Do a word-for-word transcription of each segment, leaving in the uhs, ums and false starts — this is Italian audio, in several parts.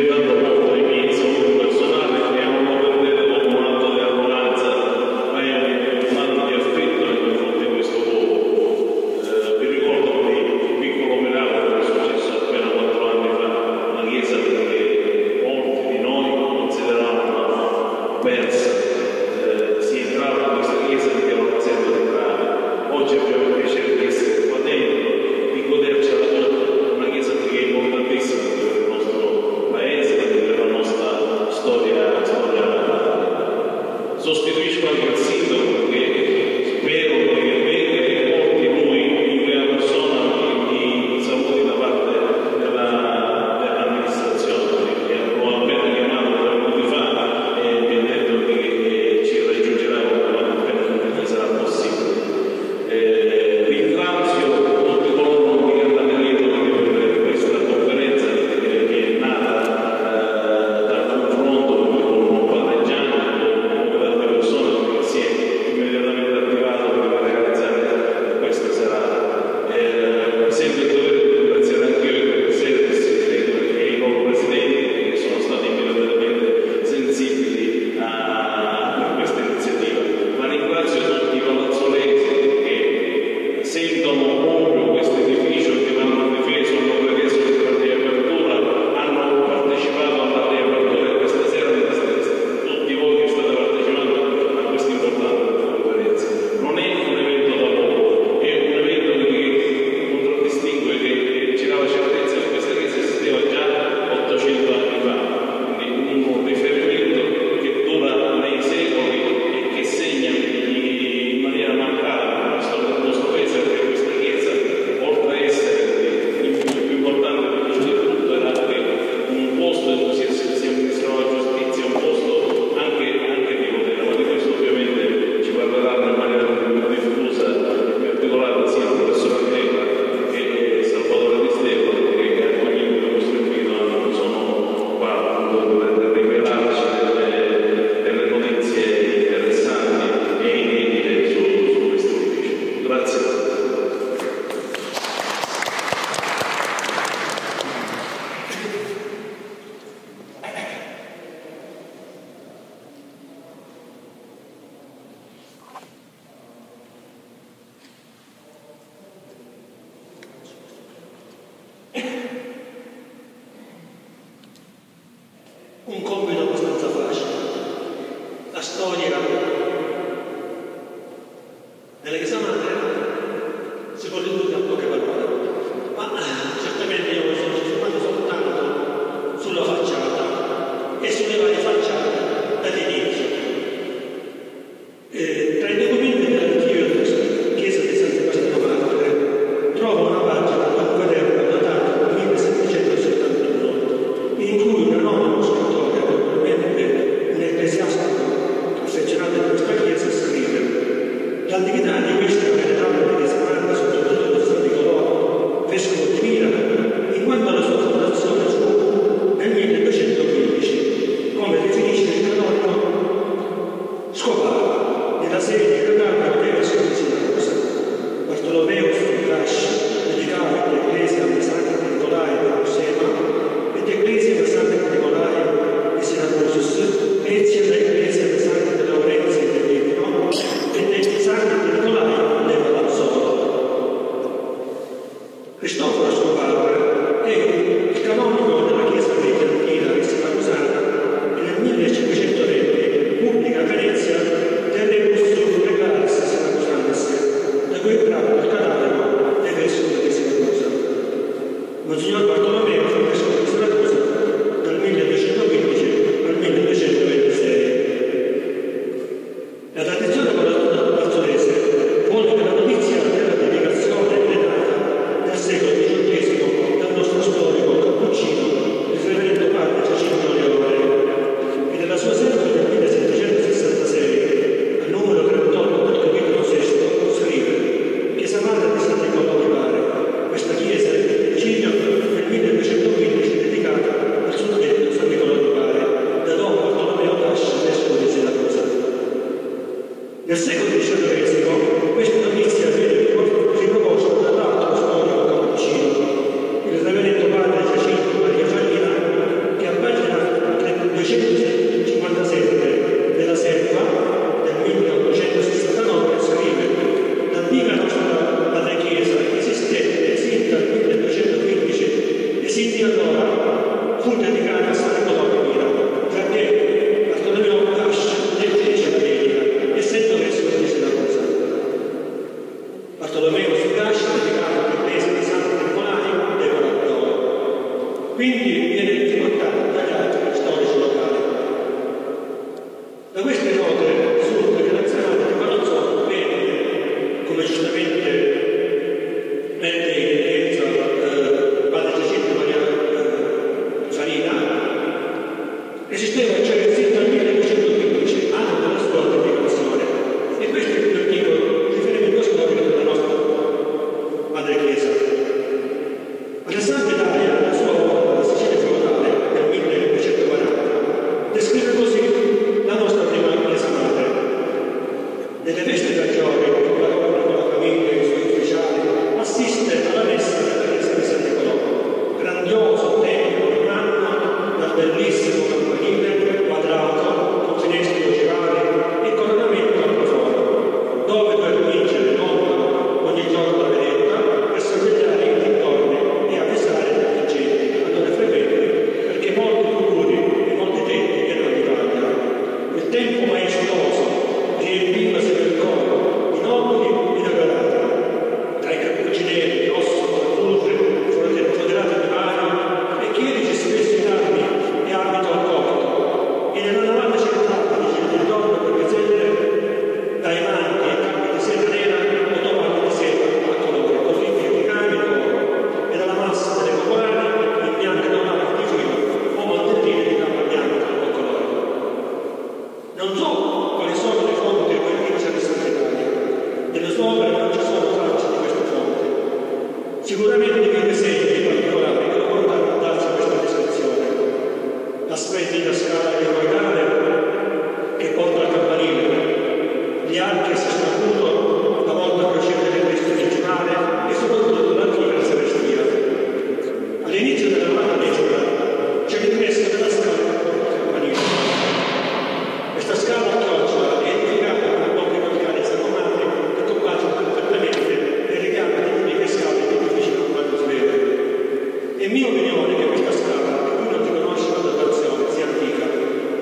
un compito abbastanza facile. La storia dell'esame si può ridurre a poche parole, ma certamente io mi sono soffermato soltanto sulla facciata e sulle varie facciate dall'inizio. Eh, tra i documenti dell'archivio della Chiesa di San Sebastiano Madre trovo una pagina da un quaderno datato millesettecentosettantuno in cui un anonimo scrittore, probabilmente un ecclesiastico affezionato a questa chiesa, scrive: l'attività di questa venerabile chiesa madre soprattutto di San Nicolò, vescovo di Mira, in quanto alla sua fondazione fu nel milleduecentoquindici, come definisce il canonico dedicate a San Nicolò di Mira, perché Bartolomeo Cascia ne fece la dedica, essendo vescovo di Siracusa. Bartolomeo su Cascia ha dedicato l'Ecclesia di Santo Nicolai dei quarantotto. Quindi viene riportato dagli altri storici locali. Da queste note risulta che la Nazionale di Palazzo venne, come giustamente mette in evidenza eh, padre Giacinto Maria eh, Farina, esisteva cioè sin dal milleduecentoquindici, anno della sua dedicazione, e questo è il più antico riferimento storico della nostra Madre Chiesa. Alessandro Italia, la sua opera La Sicilia feudale del milleduecentoquaranta, descrive così la nostra prima Chiesa Madre. Nelle vesti da Giove, con la corona, con la famiglia e i suoi ufficiali, assiste alla messa della chiesa di San Nicolò, grandioso tempio romano dal bellissimo campanile quadrato con finestre ogivali e coronamento al plaforo, dove per vincere montano ogni giorno la vedetta per sorvegliare i dintorni e avvisare gli agenti allora frequenti, perché molti figuri e molti tetti erano di paglia. Il tempo maestoso riempivasi del coro di nobili inaugurati, tra i cappuccineri, rosso, azzurri, foderati di bagno e chierici spessi in armi e abito al corto, e nella navata centrale di Gildo d'Oro per Gazzelle, dai manti e capi di seta nera o tovaglioli di seta a colore, così più di rami d'oro, e dalla massa delle popolari in bianche dorate di filo o mantelline di capa bianca o colore. Non so quali sono le fonti o il di Sant'Italia. Nelle sue opere non ci sono tracce di queste fonti. Sicuramente vive segni particolari che lo portano a darsi questa descrizione. La splendida scala eroidale che porta al campanile, gli archi a sestacuto, la volta a crociera del Cristo principale e soprattutto l'antica sagrestia. All'inizio della navata destra c'è l'ingresso della scala che porta al campanile. Questa scala a chiocciola è edificata con blocchi calcarei sacromati che combaciano perfettamente le richiame di uniche scale di edifici con quanto si vede. È mia opinione che questa scala, di cui non si conosce la datazione, sia antica,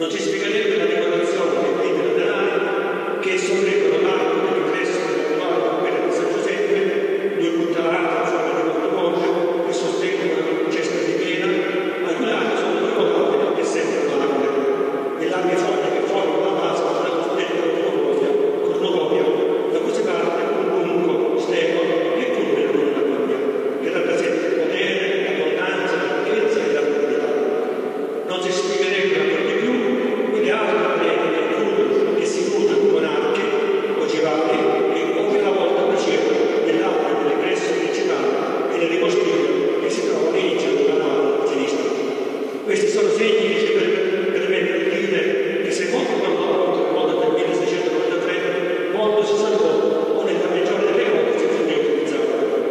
Non ci spiegherebbe la decorazione dei quinti laterali che sorreggono l'arco dell'ingresso dell'attuale cappella di San Giuseppe, due puntalate in forma di portamonte che sostengono una cesta di pena, a cui lato sono due colonne che sembrano armi, e l'armi foglie che formano la base della cosiddetta cornucopia, da cui si parte un comunque stecolo e culmina con una copia, che rappresenta il potere, l'abbondanza, la ricchezza e la proprietà. Non si spiegherebbe ancora di più quelle altre prede e crude che si nutrono con archi ogivali e poche alla volta procedono nell'alto dell'ingresso principale e nelle costiglie che si trovano all'inizio della nave a sinistra. Questi sono segni che ci permettono di dire che se molto quando dopo il mondo del milleseicentonovantatré, molto si salvò o nella maggiore delle volte si fu utilizzato.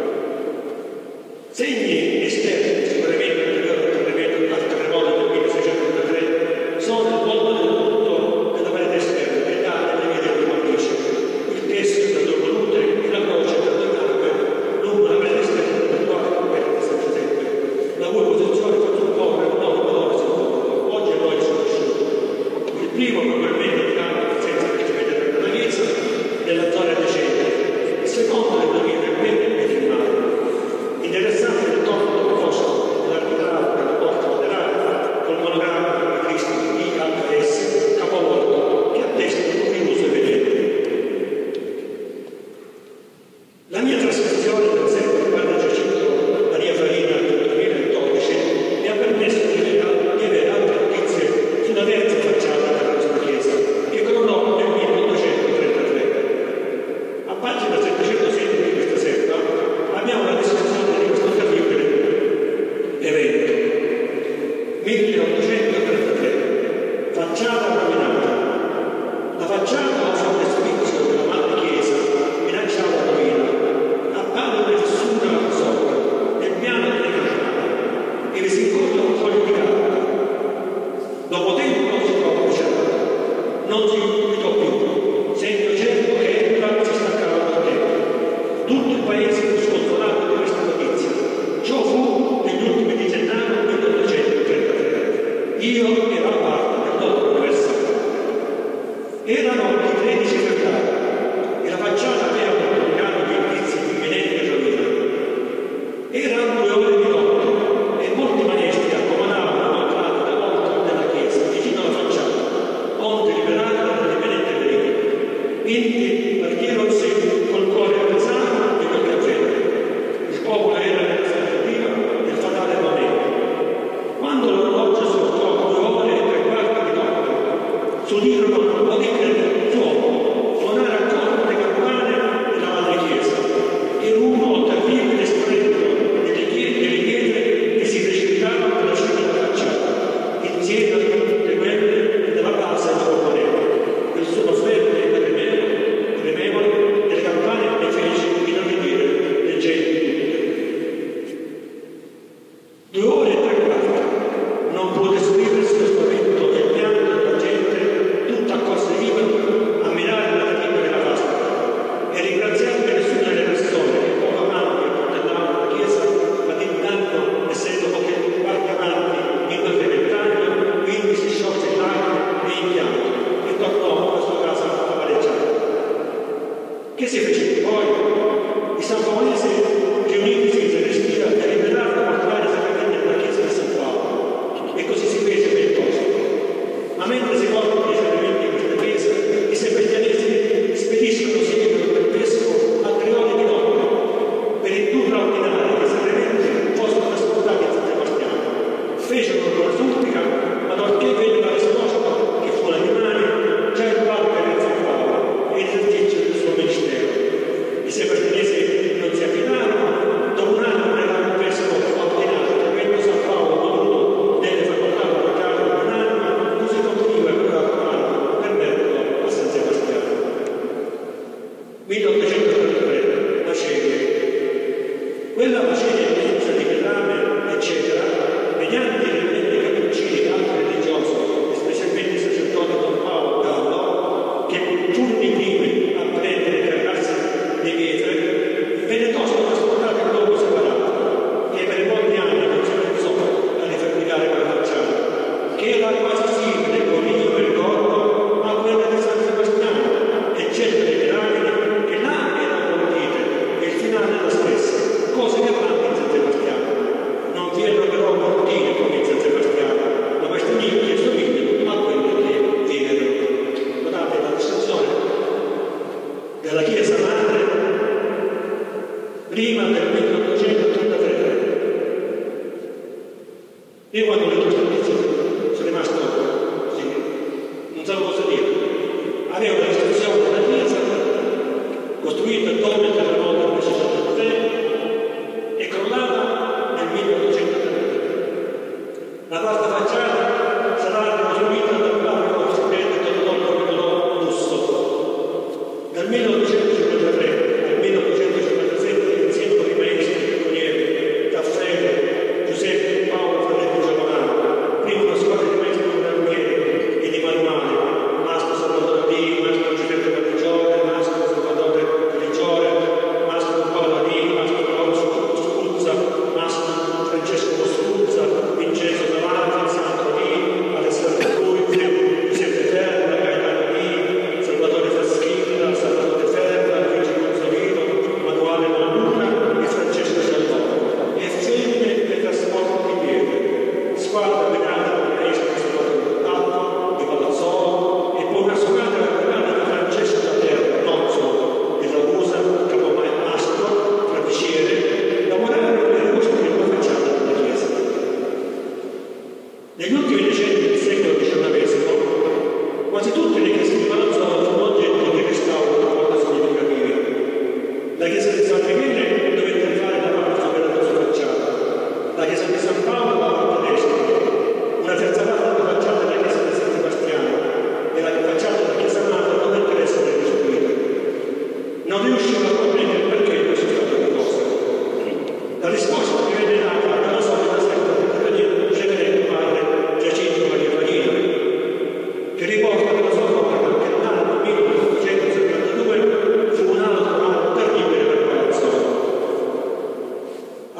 Segni esterni sicuramente del terremoto del milleseicentonovantatré sono il mondo del punto della parete esterna che dà delle vie del cornice, il teschio da due volute e la croce da due gambe lungo la parete esterna dell'attuale cappella di San Giuseppe, la cui posizione fa supporre un nuovo valore simbolico, oggi e noi sconosciuto. Il primo probabilmente di grande presenza che ci vede nella chiesa nella zona adjacente, il secondo nella via del bene e del mare. Interessante il torno opposto dell'architrave della porta laterale col monogramma di Cristo I H S capovolto che attesta il riuso e vedete. La mia trascrizione per esempio del padre Giacinto Maria Farina del duemiladodici mi ha permesso di avere altre notizie sulla terza facciata della nostra chiesa che crollò nel milleottocentotrentatré. A pagina settecentosedici di questa serva abbiamo la descrizione di questo terribile evento. milleottocentotrentatré, facciata rovinata. La facciata a frontespizio della madre chiesa minacciava la rovina, a palo di fessura alla sopra, nel piano delle campane, e vi si incontra un foglio di carta. Dopo tempo si trova bruciata, non si guidò più, segno certo che entra si staccava dal tempo. Tutto il paese fu sconsolato di questa notizia. Ciò fu negli ultimi di gennaio milleottocentotrentatré. Io ero a parte del dopo universale. Erano i tredici febbraio e la facciata aveva comunicato gli indizi di imminente rovina. Erano due ore di notte e molti maestri accomodavano l'entrata da volta della chiesa vicino alla facciata, onde liberata dall'imminente pericolo. Quindi partirono col cuore appesato e col cappello. Il popolo era nell'aspettativa del fatale momento. Quando l'orologio si occupò due ore e tre quarti di notte, s'udirono udire il suono, suonare ancora le campane della madre chiesa e l'uno terribile esponente delle pietre che si precipitavano per la cima della facciata, insieme a tutte quelle della base del componente. Il suono fermo e tremevole delle campane ne fece inordinire le genti tutte. Due ore e tre quarti non può descriversi lo spavento e il pianto della gente tutta accosta viva a mirare la fatica della pasta e ringraziando nessuna delle persone che poco avanti portavano la chiesa, ma di tanto essendo poche quarti avanti in quel ventaglio, quindi si sciolse in lacrime e in pianto e tornò alla sua casa a pareggiare. Che si fece poi? I sanfomonesi riunitisi in respira deliberarono a portare sacramenti nella chiesa di San Paolo e così si fece pietoso. Ma mentre si portano i sacramenti in questa chiesa, i sebastianesi spediscono seguito per vescovo a tre ore di notte per indurre a ordinare che i sacramenti fossero trasportati a San Sebastiano. Fecero una supplica, ma orché venne la risposta che fu la rimane, già il padre era in San Paolo e l'esercizio del suo ministero. I sebastianesi non si affidarono, dopo un anno pregarono il vescovo ordinato, avendo San Paolo voluto delle facoltà parrocchiali un anno, così continua e a permetterlo a San Sebastiano. milleottocentotrentatré, Macedonia. Quella Macedonia immensa di Pedame, eccetera, mediante i reverenti cappuccini e altri religiosi, specialmente il sacerdote Don Paolo Gallo, che furono i primi a prendere e cargarsi le pietre, venne tosto trasportato in luogo separato, che per molti anni non si pensò a rifabbricare quella facciata, che era quasi simile con il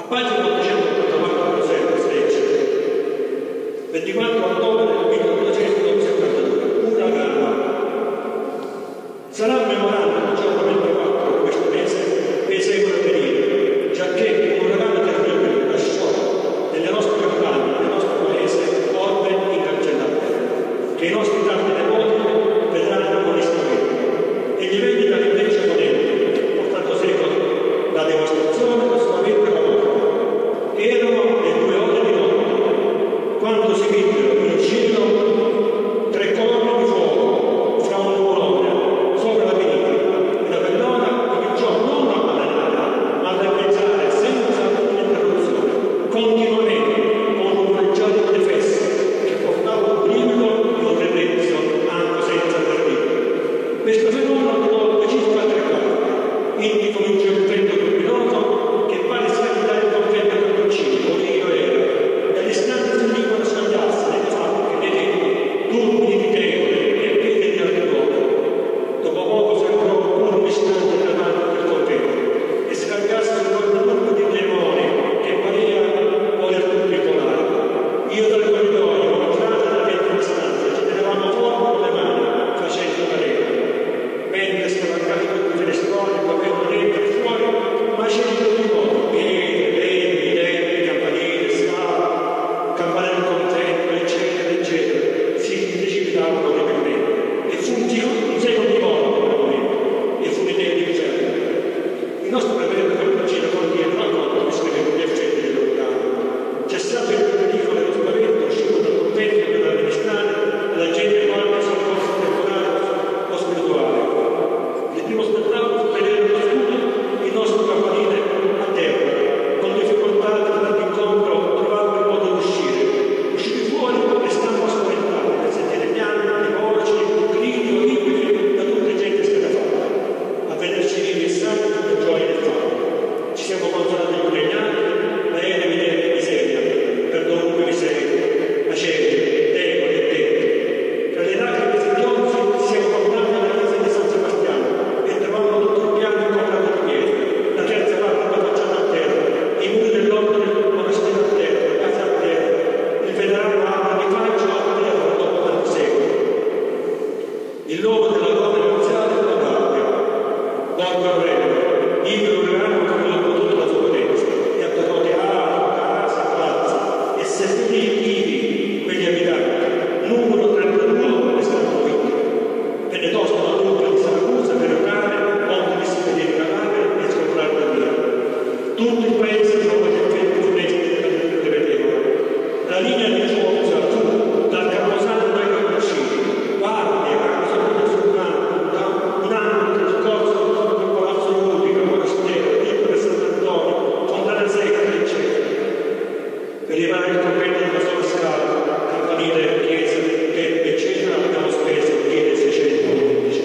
pagina ottocentottantaquattro legge ventiquattro ottobre millenovecentosettantadue, una gamba. Sarà un memorandum il giorno ventiquattro di questo mese per i secoli a venire, giacché un uragano terribile lasciò nelle nostre campagne, nel nostro paese, orme incancellate, che i nostri tanti nipoti vedranno in ammonistamento, e gli eventi dall'invece ponente, portando secoli la devastazione, lo spavento e la morte. Erano le due ore di notte, quando si videro in cielo tre colonne di fuoco fra un nuvolone sopra la penisola. Una bellona cominciò non a balenare, ma a lampeggiare senza interruzione, continuamente, con un rumoreggiare indefesso che portava un brivido e un ribrezzo anche senza partire. Questo fenomeno durò circa tre quarti, indi cominciò il vento luminoso che pare sia di dare convegno per vicini, come io ero, e all'istante si dicono scagliarsi nelle fabbriche, nei tetti, turbi di tegole e piedi di altri uomini. Dopo poco sembrò un istante davanti del convegno e scagliarsi su quel turbo di demoni che pareva voler tutti volare. Io dal corridoio, entrata da dentro la stanza, ci tenevamo fuori con le mani, facendo parere. Mentre scavalcati tutti i finestroni, il governo dentro e fuori, ma c'è di tutti i modi, piedi, denti, denti, campanile, scala, campanello contento, eccetera, eccetera, si precipitavano orribilmente. E fu un secolo di morte per momento, e fu un'idea di inferno. Il nostro reverendo Cappuccino contiene una nota che scrive gli effetti dell'uragano. C'è stato il pericolo dello spavento uscito dal convento per amministrare la gente qualche soccorso temporale o spirituale. Il primo spettacolo fu vedere lo scudo, il nostro campanile a terra, con difficoltà dall'incontro trovavamo il modo di uscire. Usciti fuori e stavamo spaventati per sentire pianti, voci, gridi orribili da tutta gente scatenata. A vederci vivi e sani con gioia e fame. Ci siamo consolati con gli anni, ma era evidente miseria, per dovunque vi sei, macerie, tegole e tetti. Tra le lacrime singhiozzi ci siamo portati alla chiesa di San Sebastiano e trovavamo tutto il piano incontrato di pietre, la terza parte della facciata a terra, i muri dell'ordine del monastero a terra, le case a terra, il venerano Abba di Faccio a terra dopo tanti secoli. Il luogo della donna iniziale è la Gabbia, Borgo Aurelio, ivi l'uragano che aveva potuto la sua potenza, e attaccò teatri, case, palazzi, e seppellì ivi quegli abitanti, numero trentadue è stato vittime. Venne tosto la duca di Siracusa per urlare, onde di si vedere i cadaveri e scontrarla via. Tutto il paese trova gli effetti funesti che vedevano. La linea di Giozza fu dal Camposanto ai Cappuccini, guardie, anche soprattutto sul un anno trascorso il Palazzo Utica, Monastero, Piccolo e Sant'Antonio, Fontana Secca, eccetera. Per arrivare al convento della sola scala, campanile, chiesa, tetti, eccetera, abbiamo speso milleseicentodici.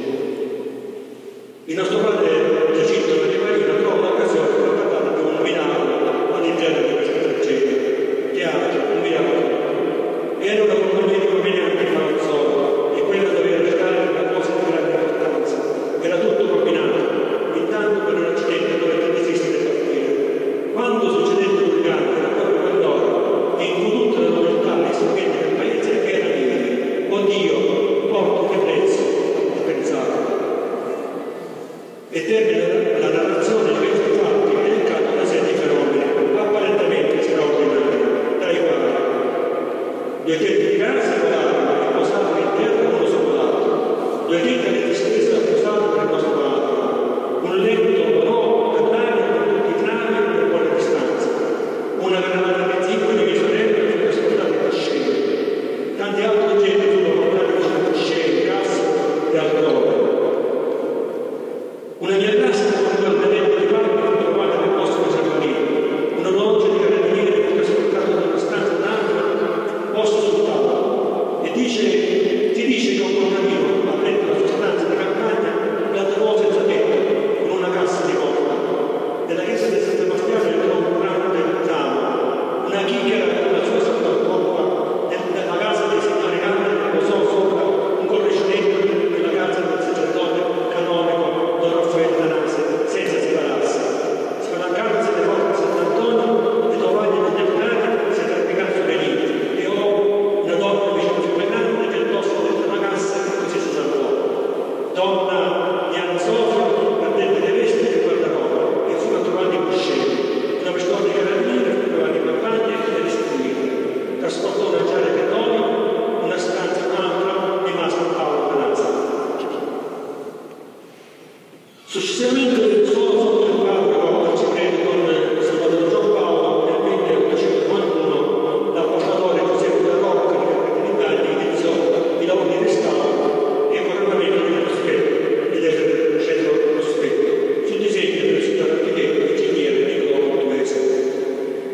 Il nostro padre Giacinto Marimarina trova l'occasione per parlare di un miracolo all'interno di questa tragedia. Teatro, un miracolo. Era una compagnia di combinanti fra un solo, e quella doveva restare una cosa di grande importanza. Era tutto combinato, intanto per un accidente dovette desistere e partire. Quando succedette l'uragano, era proprio quell'ora in cui tutta la nobiltà e i serventi del paese erano liberi. Oddio, porto che prezzo, ho pensato. E termina la narrazione di questi fatti elencando una serie di fenomeni apparentemente straordinari, dai quali due tetti di casa volarono e posavano in terra uno sopra l'altro, due dita di tristezza posavano per il nostro lato, un letto no per l'aria con tutti i travi per buona distanza, una granata di zippo di misorello fu trasportata da scene, tanti altri oggetti furono portati vicino a scene, casse e altrove. Una mia classe con un tenente di parte fu trovata nel posto di Salvanini, un orologio di carabinieri fu trasportato da una stanza d'altro posto sul tavolo.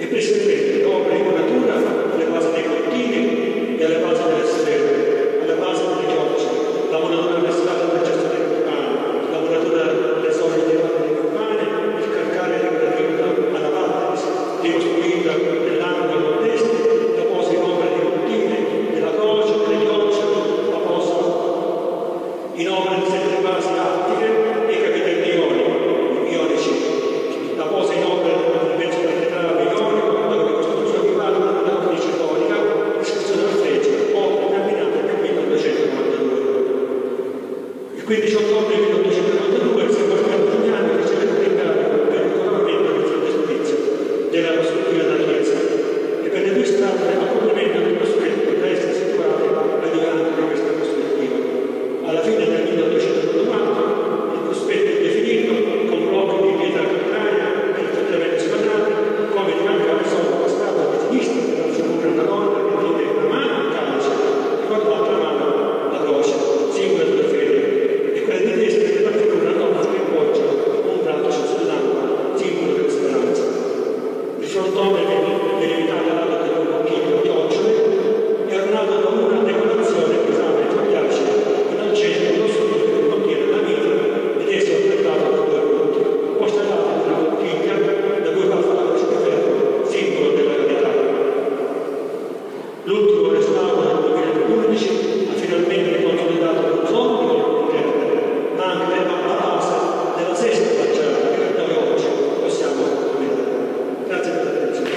prescrivendo opere di muratura alle basi dei continui e alle basi delle stelle, alle basi delle chiocce, la muratura delle scale del cesto dei vulcani, la muratura delle soglie dei dei vulcani, il calcare ricreato alla parte ricostruita nell'angolo nord-est, la posa in opere di continui, della croce, delle chiocce, la posa in opere di sette basi attiche e i capitelli ionici, ionici, la posa in opere del pezzo cattedrale ionico, la ricostruzione di parte della cornice iconica, l'iscrizione al freccia, opere terminate nel milleottocentonovantadue. Il quindici ottobre milleottocentonovantadue il Sebastiano Giuliani riceve l'incarico per il coronamento del frontespizio della prospettiva della Chiesa e per le due strade a complemento del prospetto da essere situate ai due angoli di questa prospettiva. Alla fine del milleottocentonovanta il prospetto è definito con blocchi di pietra calcarea e riflettamenti squadrati, come di mancare solo la strada di sinistra per la figura una donna che tiene una mano il calice e con l'altra mano la croce, simbolo della fede, e quella di destra che raffigura una donna che poggia un braccio sull'acqua, simbolo della speranza. Il frontone viene delimitato dalla del bocchino chiocciole e ornato da una decorazione che usava i fogliacei in al centro lo studio che contiene la mitra ed è sorpretato da due punti, postallati da una bottiglia da cui va la croce di ferro, simbolo della carità. L'ultimo restauro del duemilaundici ha finalmente consolidato non solo le interne, ma anche la base della sesta facciata che noi oggi possiamo ammirare. Grazie per l'attenzione.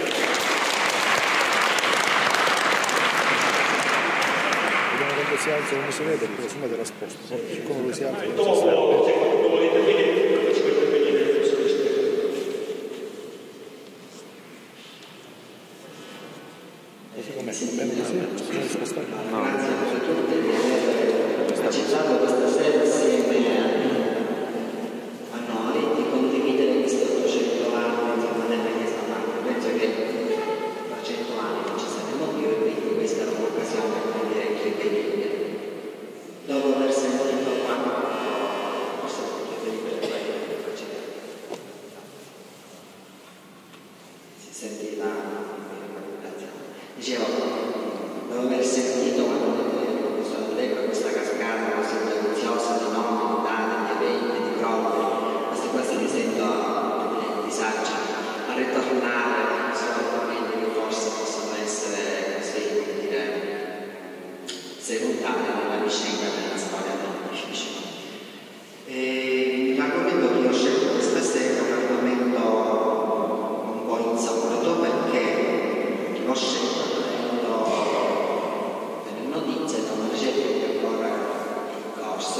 Vediamo quando si alza come si vede, perché insomma della sposta. Siccome lui si alza, non si Dopo, se qualcuno vuole intervenire, facciamo intervenire il professor Stefano. così com'è, va bene così, non si può spostare. No. Grazie a tutti di aver partecipato questa sera assieme a noi, di condividere questi ottocento anni della Chiesa Madre. Penso che tra cento anni non ci saremo più e quindi questa è un'occasione per dire incredibile. Dopo aver sentito quanto forse incredibile quello che faceva. Si sentiva dicevo, dopo aver sentito quando il professor Allegro questa cascata così deliziosa di nomi, di dati, di eventi, di prove, quasi quasi mi sento eh, disagio a ritornare su argomenti che forse possono essere così, come dire, secondari nella vicenda della storia dell'edificio. L'argomento che ho scelto questa sera è un argomento un po' insolito perché l'ho scelto delle notizie da una ricerca che ancora in corso.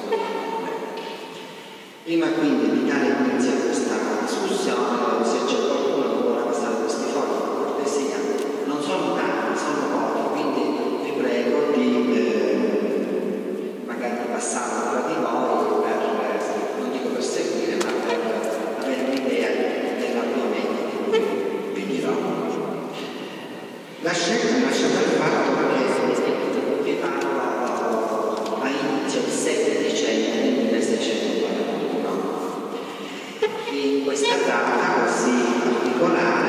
Prima quindi di dare inizio a questa discussione, se c'è qualcuno che vuole passare questi fogli per cortesia, non sono tanti, sono pochi, quindi vi prego di eh, magari passare tra di voi per, non dico per seguire, ma per avere un'idea dell'argomento di cui vi dirò. La scelta nasce dal fatto che vi parlo a inizio del sette dicembre del milleseicentoquarantuno. In questa data così particolare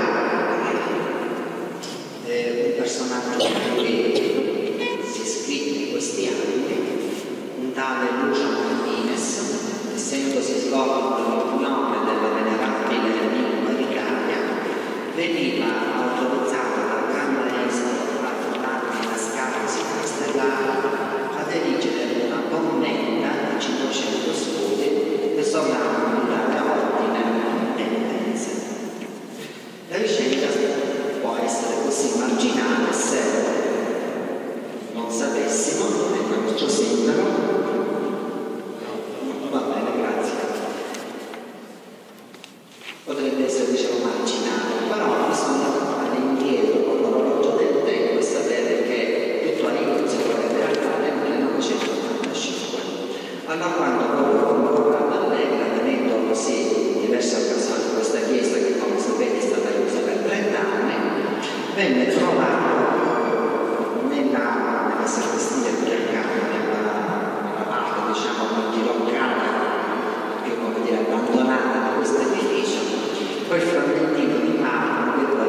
eh, un personaggio che si è scritto in questi anni, un tale Lucio Martinez, essendosi svolto nell'unione delle venerabili lingue d'Italia, veniva autorizzato dal grande esito patronale della Scala Castellana ad erigere una colonnetta di cinquecento scudi che sovranno dare ordine penitenze. La vicenda può essere così marginale se non sapessimo, ecco il nostro sindaco, va bene, grazie. Potrebbe essere, diciamo, marginale, però bisogna tornare indietro con l'orologio del tempo e sapere che tutto all'inizio potrebbe accadere nel millenovecentottantacinque. Allora, quando proprio Allegra, tenendo così diverse occasioni di questa chiesa, che come sapete è stata chiusa per trenta anni, venne trovato nella, nella sacrestia più accanto, nella, nella parte, diciamo, diroccata, più come dire abbandonata di questo edificio, quel frammentino di marmo che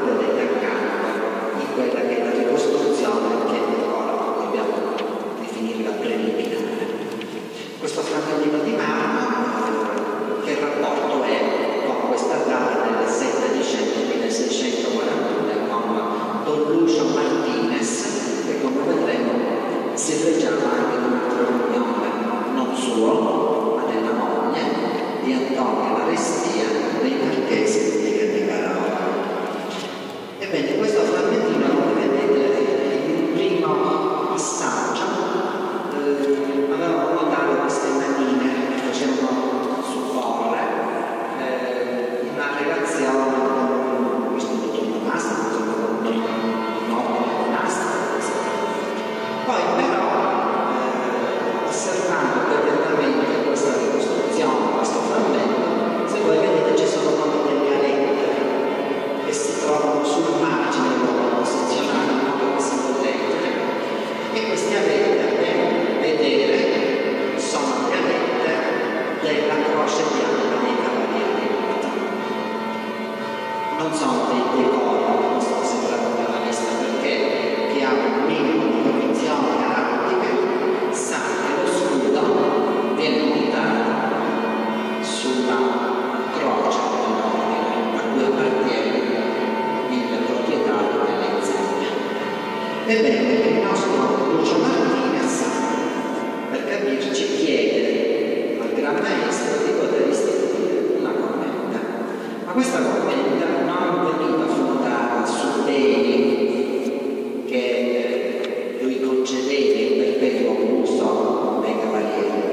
sono dei decori, questo mi sembra proprio una lista, perché chi ha un minimo di condizioni araldiche sa che lo scudo viene montato sulla croce dell'ordine a cui appartiene il proprietario delle insegne. Ebbene, il nostro Lucio Martinez, per capirci, chiede al Gran Maestro di poter istituire una commenda. Ma questa commenda non veniva fondata su beni che lui concedeva in perpetuo uso ai cavalieri,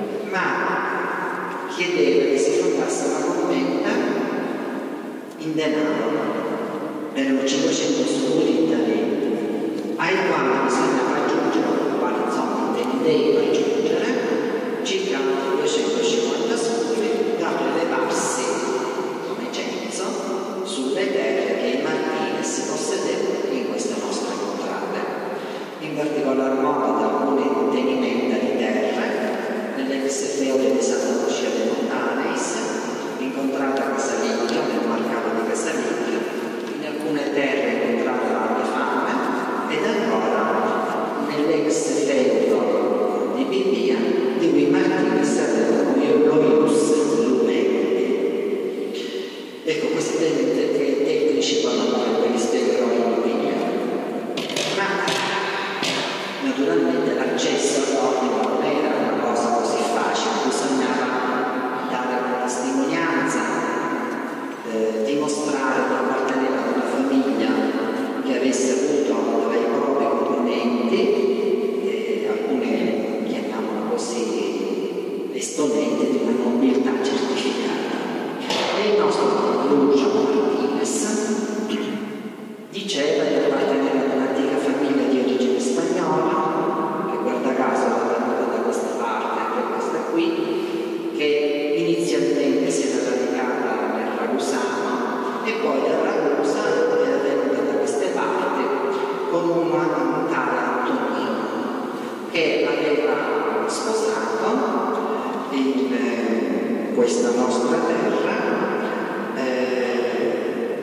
ma chiedeva che si fondasse una commenda in denaro. Erano cinquecento scudi italiani ai quali bisognava aggiungere, ai quali insomma intendeva aggiungere circa duecentocinquanta scudi da prelevarsi come censo sulle terre che i Martinez possedevano in queste nostre contrade, in particolar modo da alcune intendimenta di terre nell'ex feode di Santa Lucia de Montanis, incontrata a Casalicchio, nel marcato di Casalicchio, in alcune terre incontrate a Fame, ed ancora nell'ex feudo di Bibbia, di cui Martinez aveva lo ius lumendi. Ecco, questi tecnici tecnici parlamentari ve li spiegherò in Bibbia. Ma naturalmente l'accesso all'ordine non era una cosa così facile, bisognava dare una testimonianza, eh, dimostrare di appartenere ad una famiglia che avesse avuto tra i propri componenti eh, alcune, chiamiamolo così, esponenti di una nobiltà certificata. E il nostro Lucio Martinez diceva di appartenere ad un'antica famiglia di origine spagnola, che guarda caso era venuta da questa parte, anche questa qui, che inizialmente si era radicata nel Ragusano e poi da Ragusa era venuta da queste parti con un tale Antonino che aveva sposato in eh, questa nostra terra eh,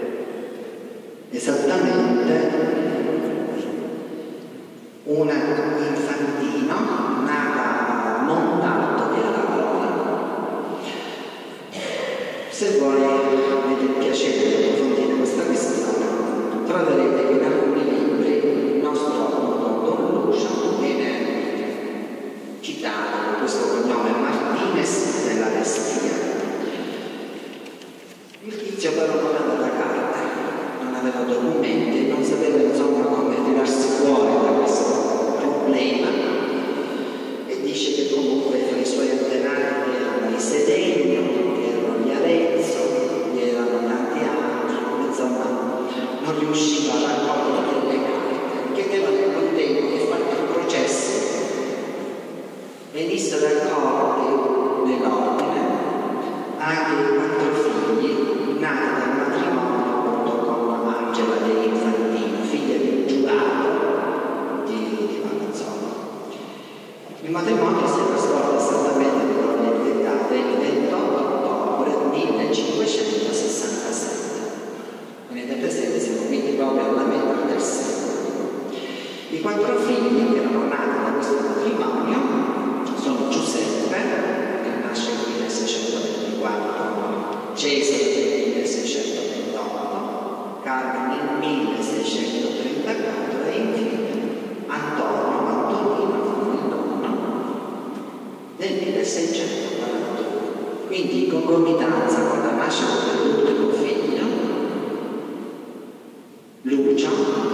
esattamente una infantino nata non tanto che era Roma. Se voi avete il piacere di approfondire questa questione, troverete che in alcuni libri il nostro Don Lucio viene citato con questo cognome Martinez della Restia. Il tizio però non aveva carte, non aveva documenti, non sapeva insomma come tirarsi fuori da questo problema e dice che comunque i suoi antenati erano i Sedegno, erano gli Arezzo, erano tanti altri, insomma non riusciva a raccogliere delle carte, chiedeva nel contempo che fatto il processo venissero accolti nell'ordine anche i quattro figli nati dal matrimonio appunto con Angela De Infantino, figlia di un giurato di, di Magazzolo. Il matrimonio si era svolto esattamente nel ventotto ottobre millecinquecentosessantasette. Tenete presente, siamo quindi proprio alla metà del secolo. I quattro figli che erano nati da questo matrimonio sono Giuseppe, che nasce nel milleseicentoventiquattro, Cesare nel milleseicentoventotto, Carlo nel milleseicentotrentaquattro e infine Antonio, Antonino, il nonno, nel milleseicentoquarantuno. Quindi in concomitanza con la nascita dell'ultimo figlio, Lucio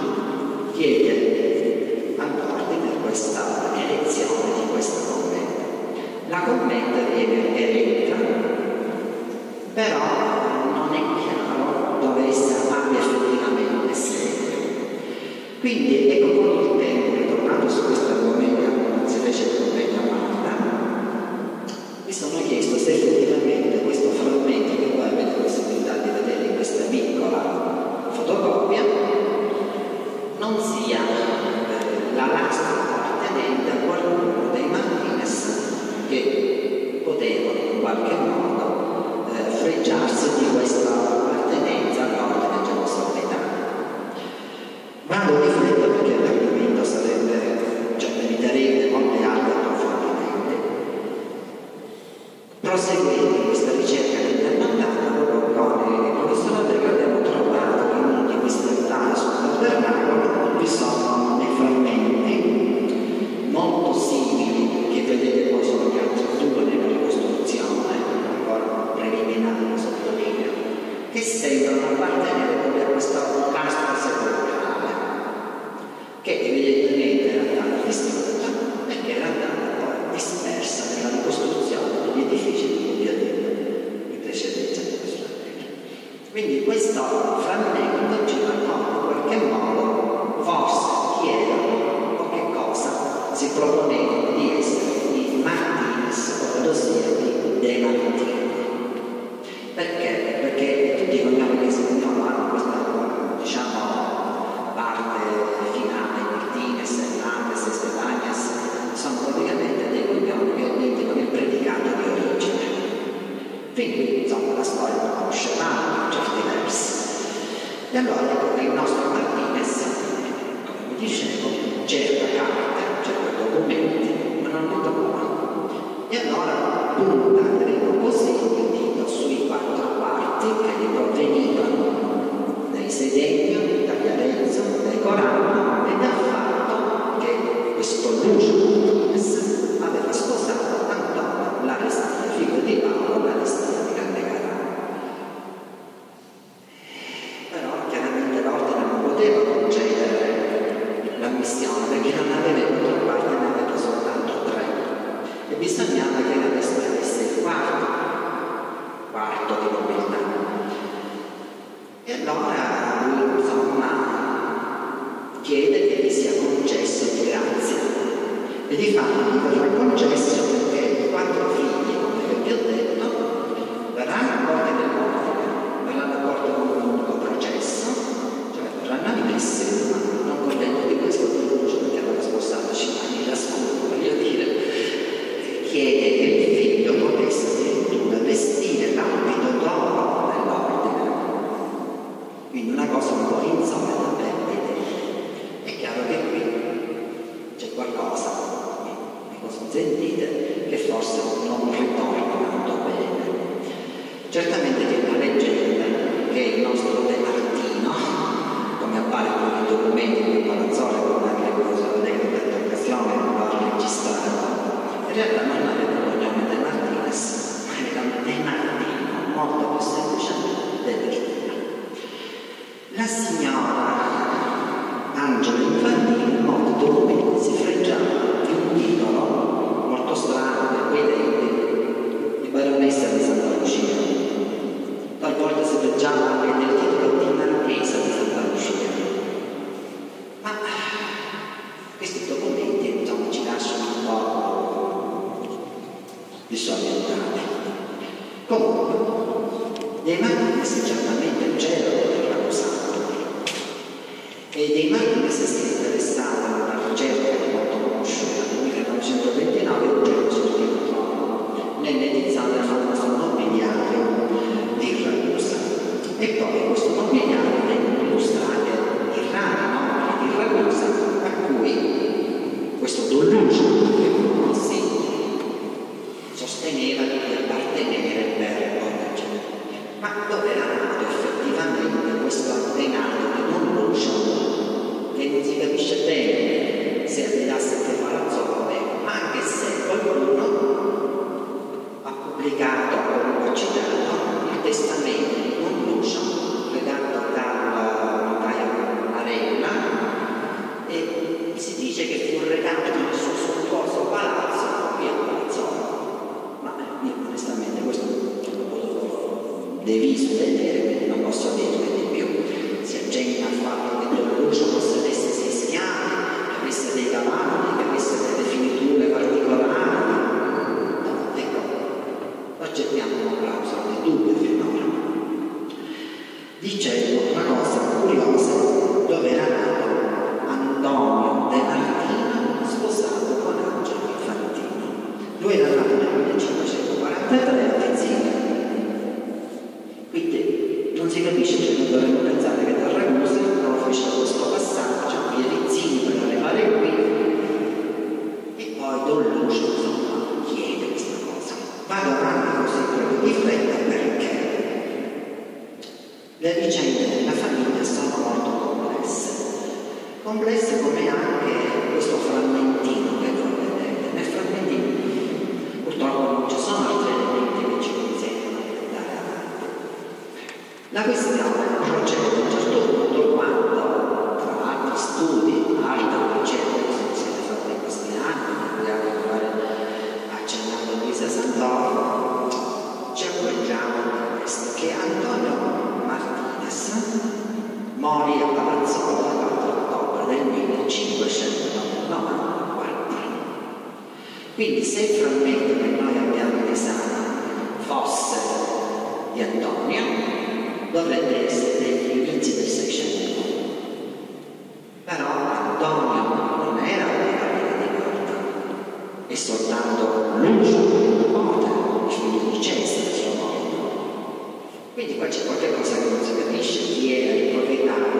chiede all'ordine questa elezione di questa commenda. La commenda viene eletta, però non è chiaro dove essa abbia effettivamente sede. Quindi ecco, con il tempo, ritornando su questo argomento che non si fece il commenda Marta, mi sono chiesto se effettivamente questo frammento che voi avete possibilità di vedere in questa piccola fotocopia non sia eh, la lastra appartenente a qualcuno dei Martinez che potevano in qualche modo eh, freggiarsi di questa appartenenza all'ordine allora ecco che il nostro Martinez, come vi dicevo, cerca carte, cerca documenti, ma non li trova. E allora punta così il dito sui quattro quarti che gli provenivano dai Sedegno, dagli Arezzo, dai Corano, e dal fatto che questo Lucio Martinez aveva sposato Antonio l'Arestia, figlio di Paolo l'Arestia di Candegarano. Però chiaramente l'ordine non poteva concedere la missione perché non aveva quattro quarti, ne aveva soltanto tre, e bisognava che l'Arestia avesse il quarto, quarto di nobiltà. E allora lui, insomma, chiede che gli sia concesso di grazia, e di fatto gli verrà concesso perché i quattro figli, come vi ho detto, verranno accolti nell'ordine, verranno accolti con un unico processo, cioè verranno ammessi, ma non contento di questo Lucio, perché aveva spostato cinque anni da scudo, voglio dire, chiede che il figlio potesse addirittura vestire l'abito d'oro nell'ordine. Quindi una cosa un po' insolita per vedere. È chiaro che qui c'è qualcosa, mi consentite, che forse non ritorna tanto bene. Certamente c'è una leggenda che il nostro De Martino, come appare con i documenti del Palazzone, con anche il professore De Interpretazione, non va registrato, in realtà non aveva il cognome De Martinez, ma era De Martino, molto più semplicemente De Martino. La signora Angela Infantini, in molti documenti, si freggiava di un titolo molto strano per quei tempi di baronessa di Santa Lucia. Talvolta si freggiava anche del titolo di marchesa di Santa Lucia. Ma questi documenti, insomma, ci lasciano un po' disorientati. Comunque, dei Martinez certamente c'erano del Ragusano, e dei Martinez si è interessato a una ricerca molto conosciuta nel millenovecentoventinove, un giorno sortito nell'edizione del famoso nobiliario di Ragusa. E poi questo nobiliario venne illustrato i rari nobili di Ragusa a cui questo Don Lucio, che conosci, sosteneva di appartenere per origine. Ma dove era nato effettivamente questo antenato di Don Lucio, che non si capisce bene se abitasse a Palazzone, anche se qualcuno ha pubblicato, ha citato il testamento di Don Lucio redatto dal notaio Marella, e si dice che fu redato nel suo sontuoso palazzo qui a Palazzone. Ma io onestamente questo non lo potevo deviso vedere, quindi non posso dirne di più. Si accenna al fatto che Don Lucio possedesse sei schiavi, che avesse dei cavalli, che avesse delle finiture particolari. No, ecco, accettiamo una clausola di dubbio finora. Dicevo una cosa curiosa, dove era nato Antonio De Martino, sposato con Angela Infantini. Lui era nato nel millecinquecentoquarantatré a Tezzino. Quindi non si capisce, cioè non dovremmo pensare che da Ragusa non fecero questo passaggio via Rizzini per arrivare qui, e poi Don Lucio insomma chiede questa cosa. Vado avanti così proprio di fretta perché le vicende della famiglia sono molto complesse, complesse come anche questo frammentino che voi vedete. Nel frammentino purtroppo non ci sono altri elementi che ci consentono di andare avanti. La questione procede a un certo punto quando, tra altri studi, altre ricerche che sono state fatte in questi anni, di cui anche accennato Luisa Santoro, ci accorgiamo di questo, che Antonio Martinez morì a Palazzone il quattro ottobre del millecinquecentonovantaquattro. Quindi se il frammento che noi abbiamo in esame fosse di Antonio, dovrebbe essere degli inizi del Seicento. Però Antonio non era una famiglia di Marta, è soltanto Lucio, il nipote, il figlio di Cesare, suo nonno. Quindi qua c'è qualche cosa che non si capisce, chi era il proprietario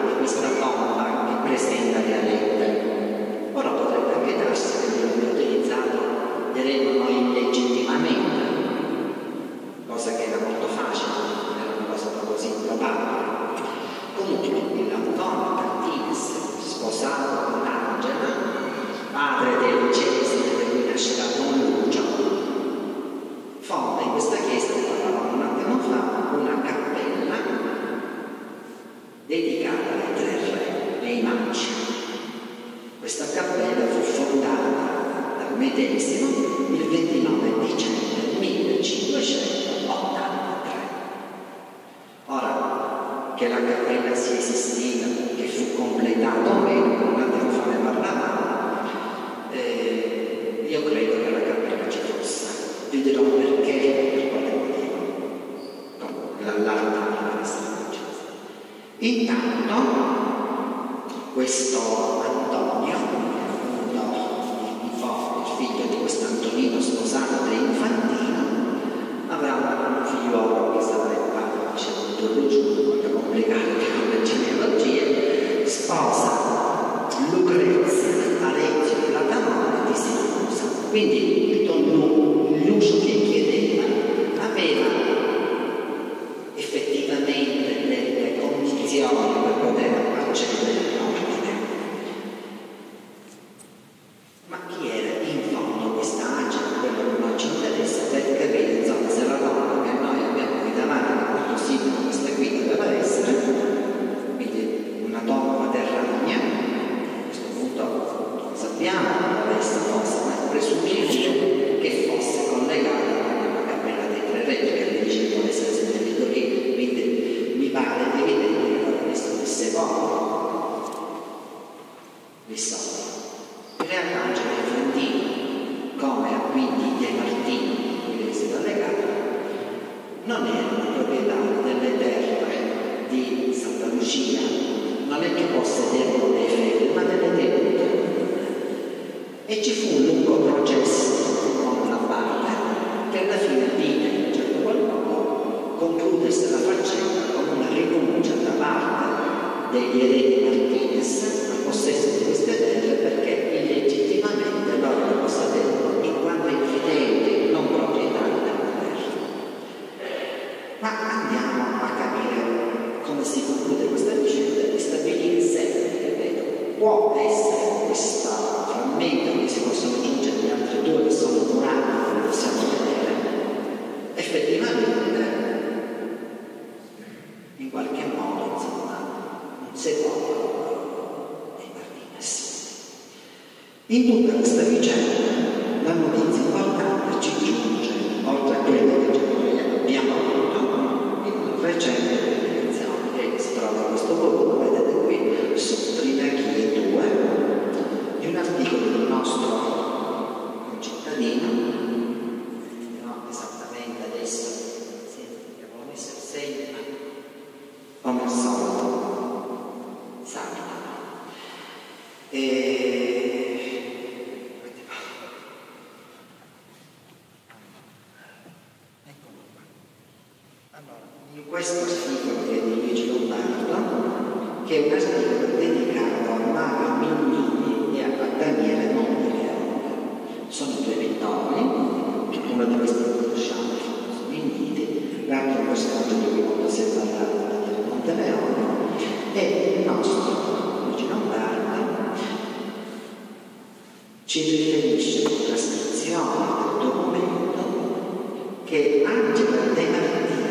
ventesimo, il ventinove dicembre millecinquecentottantatré. Ora, che la cappella sia esistita, che fu completata o meno, un attimo fa ne parlavamo, eh, io credo che la cappella ci fosse. Vi dirò perché e per quale motivo. L'allarme deve essere accesa. Intanto, questo Antonio, appunto il figlio di questo Antonino sposato da Infantino, avrà un figliuolo che sarà il padre, diciamo, di Lucio, molto complicato con le genealogie, sposa Lucrezia Arezzo Platanone di Siracusa. Quindi il Don Lucio che chiedeva aveva effettivamente delle condizioni per poter accedere all'ordine. Ma chi era in fondo questa Angela? Quello che non ci interessa, per capire insomma se la donna che noi abbiamo qui davanti, quanto simile questa qui doveva essere, quindi una donna terragna, a questo punto non sappiamo dove essa fosse, ma presumiamo che fosse collegata alla cappella dei tre re, che dice che vuole essere seppellito lì, quindi mi pare evidente che l'aveva visto nel sepolcro. Vi so. In realtà Angelo Infantino, come quindi De Martino, cui si era legato, non erano proprietari delle terre di Santa Lucia, non è che possedevano dei feudi, ma delle tenute. E ci fu un lungo processo con la parte che alla fine vide in un certo qual modo concludersi la faccenda con una rinuncia da parte degli eredi Martinez al possesso di queste terre, perché illegittimamente loro le possedevano in quanto infidenti, non proprietari della terra. Ma andiamo a capire come si conclude questa vicenda e stabilire se, ripeto, può essere questo frammento che si possono aggiungere gli altri due che sono durati, come possiamo vedere, effettivamente in qualche modo, insomma, un sepolcro dei Martinez. In tutta questa vicenda la notizia importante ci giunge, oltre a quelle che già noi abbiamo avuto, in una recente pubblicazione che si trova in questo volume, vedete qui, su Trinachie due, di un articolo del nostro concittadino, no, esattamente adesso, sì, abbiamo messo il segno, come al solito, salta. E in questo articolo che è di Luigi Lombardo, che è un articolo dedicato a Mario Mignini e a Daniele Montileone. Sono due pittori, uno di questi lo conosciamo, il famoso Mignini, l'altro è un personaggio di cui molto si è parlato, Daniele Monteleone, e il nostro Luigi Lombardo ci riferisce con trascrizione del documento che Angela De Martino,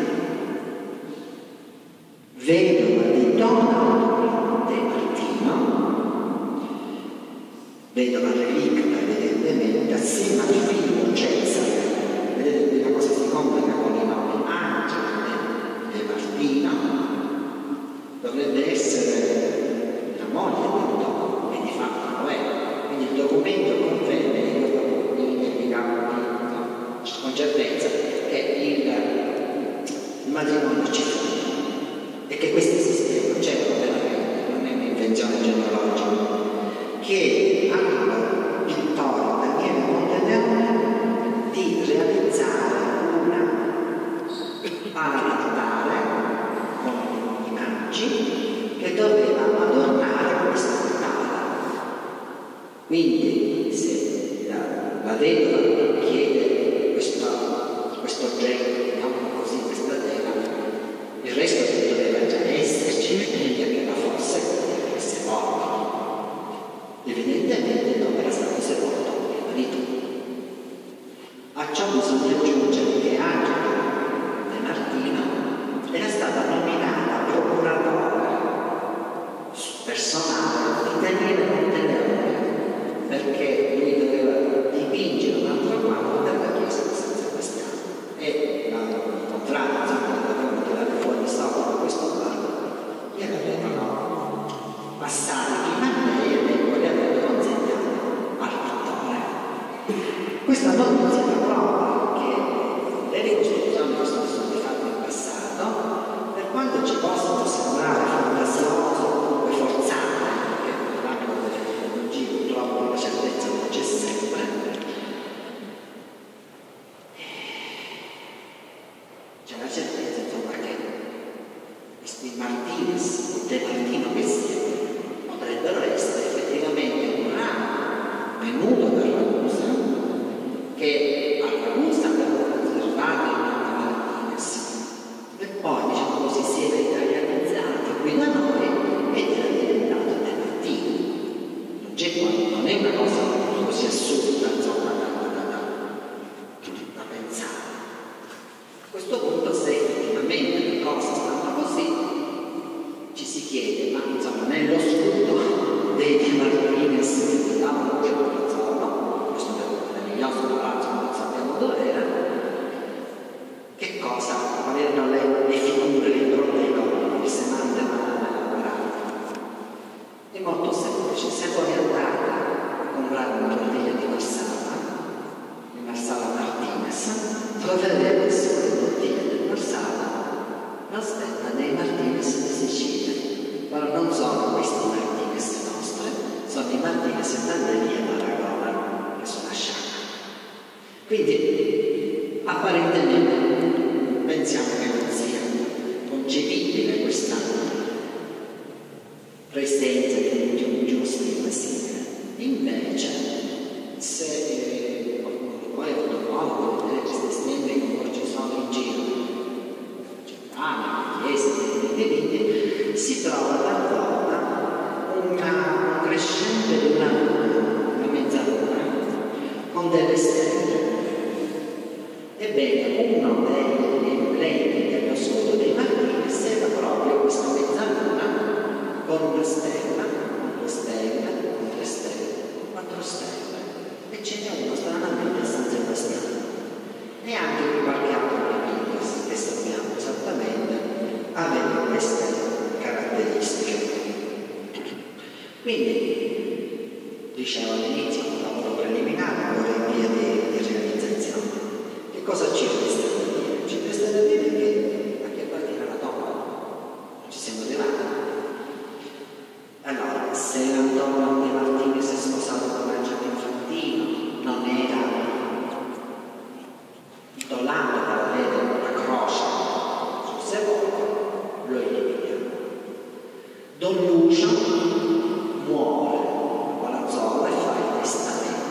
vedova di Don De Martino, vedova relicta evidentemente, assieme al figlio Cesare, vedete qui la cosa si complica con i nomi, Angela De Martino dovrebbe essere la moglie di Don, e di fatto lo è, quindi il documento conferma, io vi indicavo con certezza che il, il matrimonio ci fu e che questi sistemi c'erano veramente, non è un'invenzione genealogica, che hanno pittore Daniele Monteleone di realizzare una pala con i magi che doveva adornare questa pala. Quindi se la, la vedova chiede questo, questo oggetto, chiamiamolo così, questa tela, il resto doveva già esserci, quindi che la fosse sepolto. Evidentemente non era stato sepolto il marito. A ciò bisogna aggiungere che Angela De Martino era stata nominata procuratore personale di Daniele Monteleone, perché lui doveva dipingere passati prima di lei e poi le avrebbe consegnato al pittore. Questa notizia prova che le ricostruzioni che sono state fatte in passato, per quanto ci possano sembrare fantasiose o comunque forzate, perché nell'ambito delle tecnologie purtroppo la certezza non c'è sempre, c'è la certezza insomma che questi Martinez, De Martino che siano, potrebbero essere effettivamente un ramo venuto da Ragusa, che a Ragusa avevano conservato il nome Martinez e poi, diciamo così, si era italianizzato qui da noi ed era diventato De Martino. Non c'è qua, non è una cosa così assurda, insomma, da, da, da, da pensare. A questo punto, se effettivamente le cose stanno così, ci si chiede, ma insomma, nello scudo dei De Martinez che davano più Pozzolo, questo è il nostro palazzo, non sappiamo dove era, che cosa, quali erano le, le figure, le impronte dei corpi, se mandano elaborate. È molto semplice, se voi andate a comprare una bottiglia di Marsala, di Marsala Martinez, troverete sulle bottiglie del Marsala la stella dei Martinez di Sicilia. Però non sono questi Martinez nostri, sono i Martinez italiani e Maragona, che sono a Sciacca. Quindi, apparentemente, pensiamo che non sia concepibile questa presenza di un giusto in Basile. Invece, se eh, qualcuno di voi ha avuto modo di vedere queste stelle che poi ci sono in giro, città, chiese, divini, si trova talvolta una crescente luna, una mezzaluna, con delle stelle. Ebbene, uno degli emblemi dello scudo dei Martinez era proprio questa mezzaluna con una stella, con due stelle, con tre stelle, con quattro stelle, e ce n'è uno stranamente a San Sebastiano. E anche in qualche altro video che sappiamo esattamente aveva queste caratteristiche. Quindi, dicevo all'inizio, un lavoro preliminare, ora in via di, di realizzazione. Che cosa ci resta da dire? Ci resta da dire che a che partire la tomba non ci siamo arrivati. Allora, se Antonio De Martinez è sposato con Angelo Infantino, non era idolato da avere una croce sul sepolcro, lo eliminiamo. Don Lucio muore a Palazzola e fa il testamento.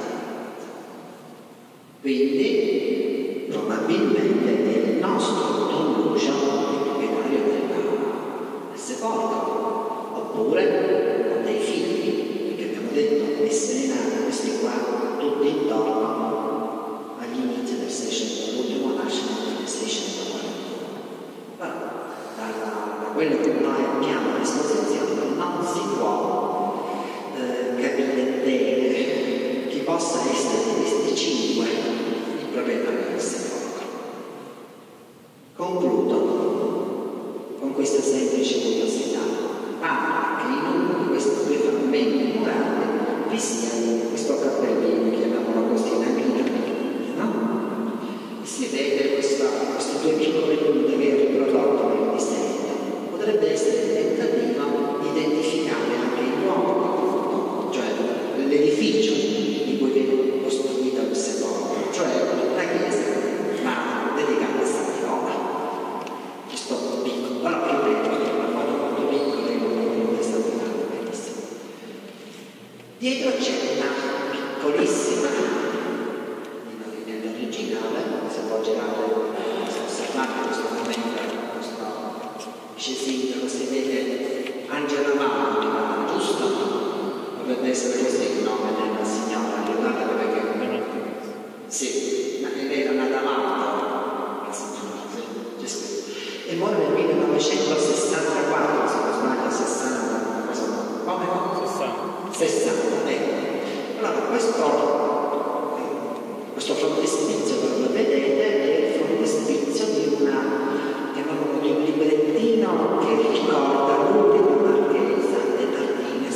Quindi, probabilmente è il nostro Don Lucio il proprietario del sepolcro, oppure con dei figli, perché abbiamo detto essere nati questi qua tutti intorno agli inizi del Seicento, l'ultimo nascita del seicentoquarantuno. Però da, da quello che noi abbiamo a disposizione non si può eh, capire bene chi possa essere di questi cinque il proprietario del sepolcro. Concludo con questa semplice curiosità. Pare che in uno di questi due frammenti murali vi sia questo cappellino, chiamiamolo così, una griglia, no? E si vede questa, queste due piccole punte che è riprodotto nel disegno. Potrebbe essere il tentativo di identificare anche il luogo, cioè l'edificio di cui viene costruito il sepolcro, cioè la chiesa, ma dedicata a San Nicola. Questo piccolo, però più piccolo, ma quando molto piccolo e non è stato fatto benissimo. Dietro c'è una piccolissima, nell'originale, se può girare, se osservate in questo momento, questo scesino, si vede Angela Mauro, giusto? Dovrebbe essere questo il nome della signora, ricordate perché? Sì, ma lei era nata Mauro, la signora, sì, c'è scritto. E muore nel millenovecentosessantaquattro, se non sbaglio, sessanta, cosa no? Come? sessanta. sessanta, ecco. Allora, questo, questo frontespizio che voi vedete è il frontespizio di una, chiamiamolo di un librettino che ricorda l'ultima marchesa De Martino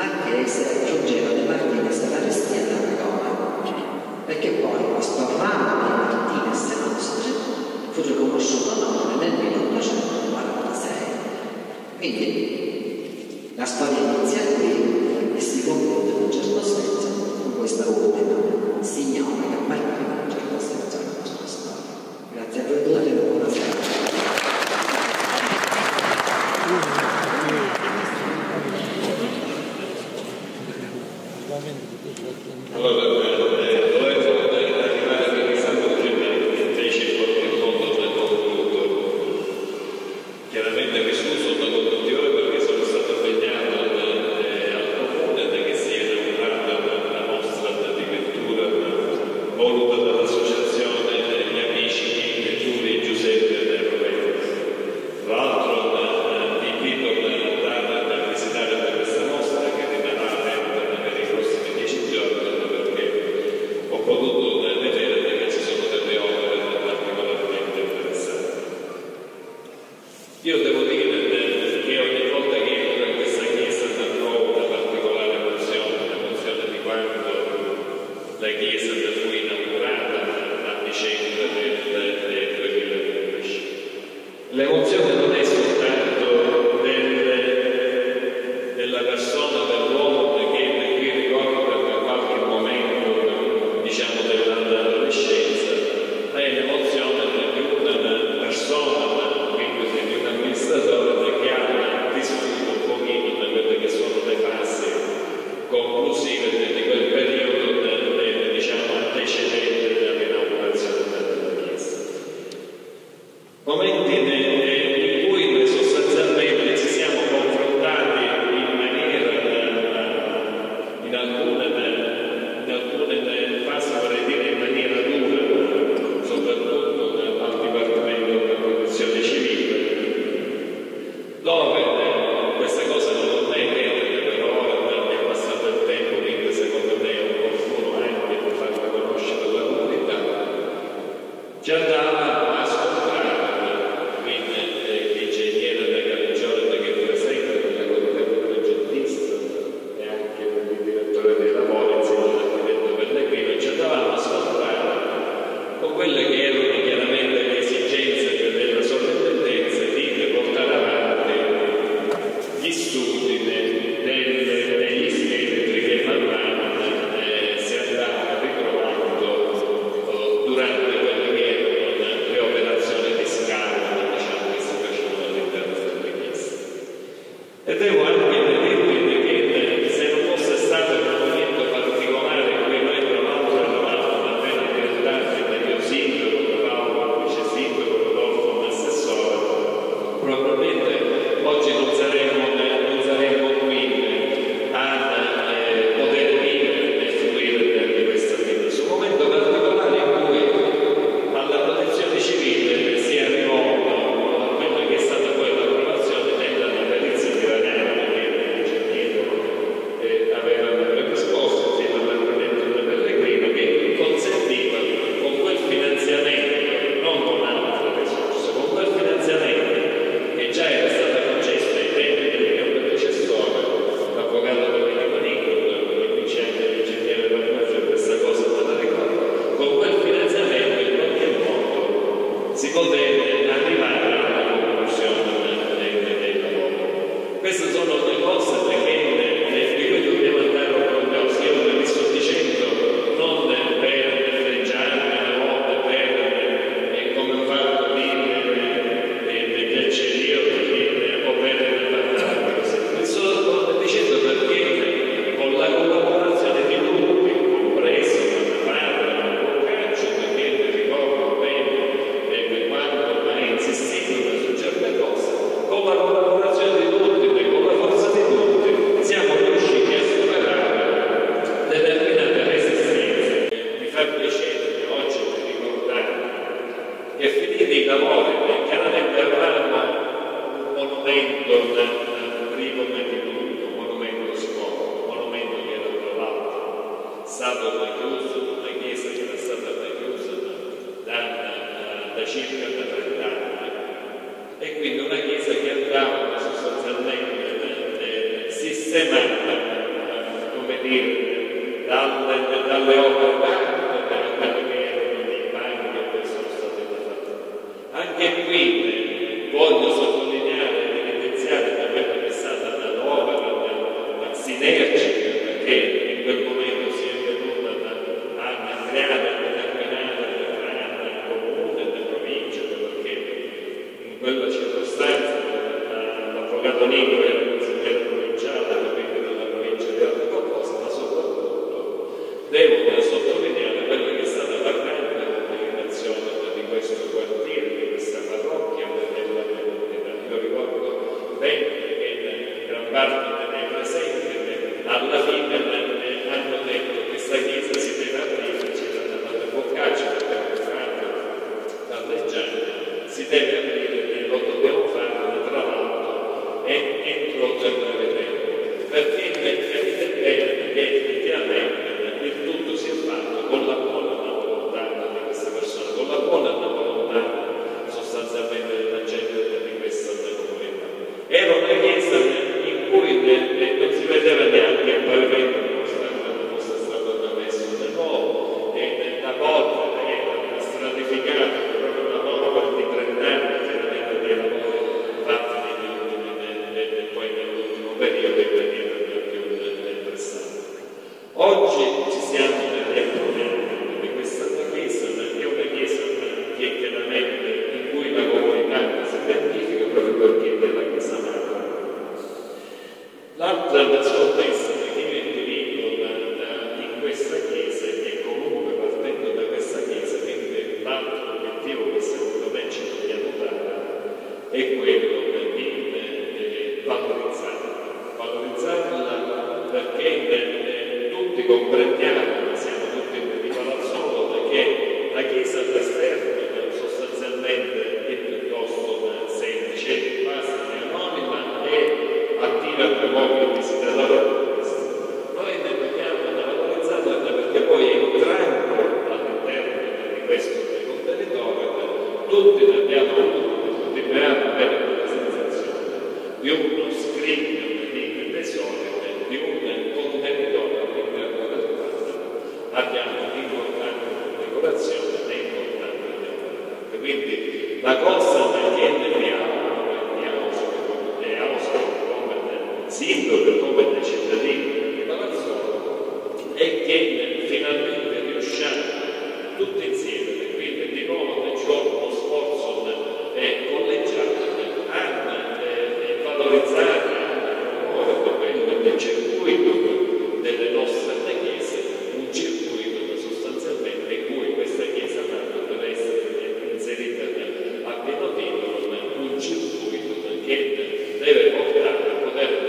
marchese Ruggero De Martines Arestiano a Roma, perché poi questo ramo di Martines Nostri fu riconosciuto nome nel milleottocentoquarantasei. Quindi la storia inizia qui e si conclude in un certo senso con questa ultima signora che marca in un certo senso la nostra storia. Grazie a voi tutti e buonasera. Allora, eh, volevo arrivare a Alessandro che fece in qualche modo del concludo. Chiaramente mi scuso da conduttiore perché sono stato impegnato eh, al comune da che si è inaugurata la mostra di lettura voluta dall'associazione degli amici di Giulio e Giuseppe del Roberto. Tra l'altro eh, vi invito ad andare a visitare questa mostra che rimarrà aperta per i prossimi dieci giorni, perché ho potuto vedere che ci sono delle opere particolarmente interessanti. Io devo dire che ogni volta che entro in questa chiesa trovo una particolare emozione, l'emozione di quando la chiesa fu inaugurata a dicembre del duemilaundici. L'emozione non è soltanto del, della persona, dell'uomo che qui ricorda per qualche momento, diciamo, dell'adolescenza, ma è l'emozione di una persona, quindi di un amministratore che ha vissuto un pochino di quelle che sono le fasi conclusive di quel periodo del, diciamo, antecedente dell'inaugurazione della chiesa. Momenti in cui noi sostanzialmente ci siamo confrontati in maniera, in alcune, in alcune fasi, vorrei dire in maniera dura, soprattutto al Dipartimento della Protezione Civile, dove queste cose non sono mai vere, però ora è passato il tempo, quindi secondo me è opportuno anche per farlo conoscere alla comunità. Ci andava a scontrare, quindi eh, l'ingegnere da Galligione che è presente, nella progettista e anche il direttore dei lavori, insieme all'architetto Pellegrino, ci andavamo a scontrare con quelle che erano chiaramente le esigenze della sovrintendenza di portare avanti gli studi de- de- degli scheletri che man mano eh, si andavano ritrovando oh, durante quelle che erano le operazioni di scavo, diciamo, che si facevano all'interno delle chiese. E devo anche dirvi che se non fosse stato un momento particolare in cui noi tra l'altro eravamo appena diventati degli sindaco, Paolo vice sindaco, Rodolfo un assessore, probabilmente oggi non saremmo, non saremmo qui a eh, poter vivere e fruire di questa vita. Su un momento particolare in cui alla protezione civile si è rivolto a quella che è stata poi l'approvazione della perizia di Ranelli, che l'ingegnere eh, aveva predisposto insieme all'architetto Pellegrino, che consentiva con quel finanziamento, non con altre risorse, con quel finanziamento che già era stato concesso ai tempi del mio predecessore, l'avvocato Domenico Nicolo, quindi c'è anche l'ingegnere Barbaggio, questa cosa me la ricordo, con quel finanziamento in qualche modo si poteva arrivare alla conclusione dei, dei lavori. Queste sono le cose che di cui dobbiamo andare orgogliosi. Io ve li sto dicendo non per fregiarmi a volte, per eh, come ho fatto dire degli accerioti o per parlare così. Vi sto dicendo perché con la collaborazione di tutti, compreso Padre, Boccaccio, perché mi ricordo bene eh, quando ha insistito su certe cose, con la collaborazione di tutti e con la forza di tutti siamo riusciti a superare determinate resistenze. Mi fa piacere oggi ricordare che finiti i lavori chiaramente avranno un monumento primo di tutto, un monumento sport, un monumento che era tra l'altro stato chiuso, una chiesa che era stata chiusa da, da circa trenta anni, e quindi una chiesa che andava sostanzialmente eh, sistemata dire, dalle, dalle opere d'arte, da quelli che erano dei bagni che sono stati fatte. Anche qui voglio sottolineare e evidenziare da quella che è stata l'opera sinergica, perché in quel momento si è venuta a creare e determinare tra il comune, le province, perché in quella circostanza l'avvocato Nico era consigliere provinciale, quindi della provincia di Alto Costa, ma soprattutto devo sottolineare quella che è stata la grande comunicazione di questo quartiere, di questa parrocchia e della comunità. Io ricordo bene che gran parte dei presenti alla fine hanno detto che questa chiesa si deve aprire, c'era la Boccaccia che abbiamo fatto galleggiante, si deve aprire e lo dobbiamo fare tra l'altro entro il breve tempo, perché capite bene che effettivamente il tutto si è fatto con la buona volontà di queste persone, con la buona volontà sostanzialmente della gente di questa comunità. Era una chiesa in cui non si vedeva neanche il pavimento, non fosse stato messo di nuovo, e la volta era stratificata proprio una volta di trent'anni, chiaramente dei lavori fatti negli ultimi e poi nell'ultimo periodo in maniera più pressante. Oggi ci siamo nel riappropriamento di questa chiesa, perché è una chiesa che chiaramente in cui la comunità si identifica proprio perché è la chiesa madre. L'altra sorpresa che io individuo in questa chiesa e comunque partendo da questa chiesa, quindi l'altro obiettivo che secondo me ci dobbiamo dare è quello di eh, valorizzarla, valorizzarla perché eh, tutti comprendiamo, siamo tutti in rivalazzolo, perché la chiesa all'esterno sostanzialmente è piuttosto semplice, basta che anonima e attira per nuovi visitatori. Noi ne dobbiamo valorizzarla perché poi entrando all'interno di questo contenitore tutti ne abbiamo avuto, continuiamo ad avere quella sensazione di uno scrigno di tesori, di un contenitore all'interno del quale abbiamo importante decorazione e importante decorazione. Quindi la cosa che abbiamo sindaco come dei cittadini di Palazzolo è che finalmente riusciamo tutti insieme, e quindi di nuovo c'è uno sforzo eh, collegiale a eh, valorizzare, a promuovere quello che è il circuito delle nostre chiese, un circuito sostanzialmente in cui questa chiesa deve essere inserita a pieno titolo, un circuito che deve portare a poter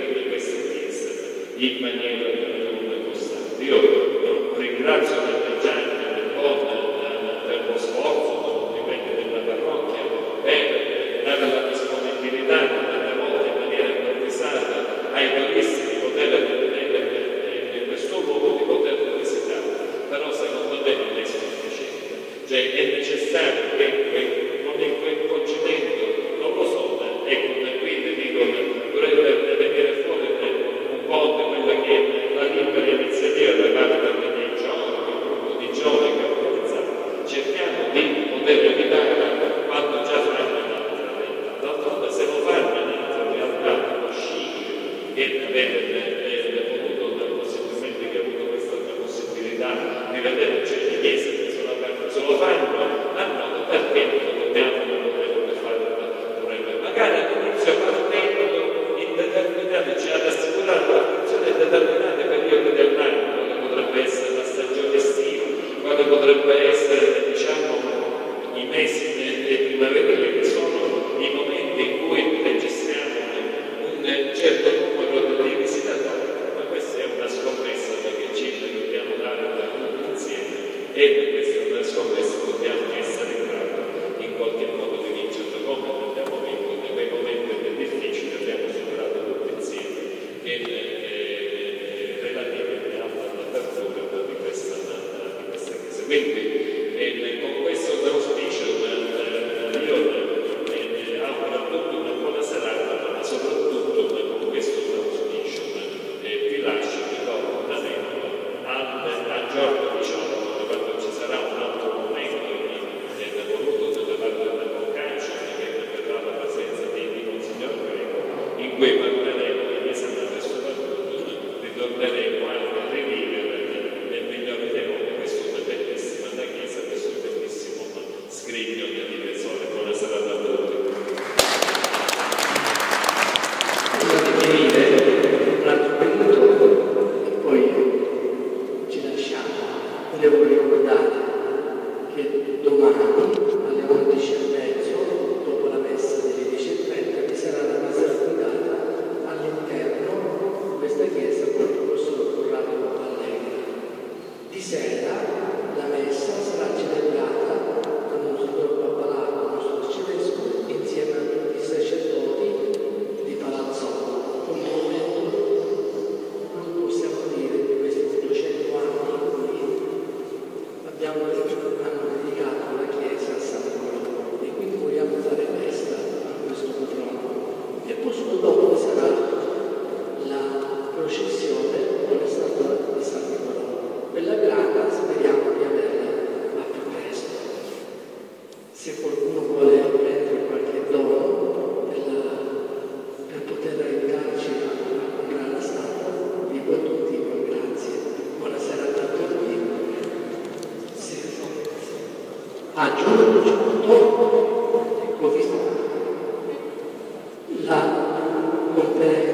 in maniera più costante. Io ringrazio la Gianni per lo sforzo, complimenti della parrocchia, per dare la disponibilità tante volte in maniera improvvisata ai turisti di poter vedere questo luogo, di poterlo visitare, però secondo me non è sufficiente, cioè è necessario che non è coinvolgimento, non lo so, ecco, quindi dico, dovrebbe venire fuori un po' di quella che è la libera iniziativa da parte dei giovani, del gruppo di giovani che organizzato. Cerchiamo di poter evitare quando già fanno in altra realtà. D'altronde se lo fanno in altra realtà, lo sciclo, che avete potuto possibilmente che ha avuto questa possibilità di vedere, cioè le chiese che sono aperte, se lo fanno, hanno perché non dobbiamo fare magari all'inizio partendo in determinati, ci ha assicurato l'attenzione in determinati periodi dell'anno, quale potrebbe essere la stagione estiva, quale potrebbe essere, diciamo, i mesi primaverili, che sono i momenti in cui registriamo un certo numero di visitatori, ma questa è una scommessa che ci dobbiamo dare tutti insieme e questa è una scommessa che dobbiamo essere in grado in qualche modo di vincere, come abbiamo vinto in quei momenti più difficili, abbiamo superato tutti insieme e relativamente all'apertura di questa chiesa. Quindi eh, con questo auspicio eh, io eh, auguro a tutti una buona serata, ma soprattutto con questo auspicio eh, vi lascio, vi do torneremo anche a rivivere nel migliore dei modi questa bellissima chiesa, questo bellissimo scrigno di Divesole. Buona serata a tutti. Prima di finire un altro minuto e poi ci lasciamo, volevo ricordare che domani alle undici e mezzo, dopo la messa delle dieci e trenta, vi sarà la messa guidata all'interno di questa chiesa con il professor Corrado Allegra. Di sera la messa sarà celebrata con un nostro papalato, il nostro arcivescovo, insieme a tutti i sacerdoti di Palazzolo. Un momento, non possiamo dire, di questi ottocento anni in cui abbiamo hanno dedicato la chiesa a San Nicolò e quindi vogliamo fare festa a questo patrono. E poi subito dopo sarà la processione con la statua di San Nicolò. Bella grande, speriamo di averla a più presto. Se qualcuno vuole prendere qualche dono della, per poter aiutarci a, a comprare la statua, vi dico a tutti grazie. Buona serata a tutti. Sì. Ah, giugno diciotto, ho visto la conferenza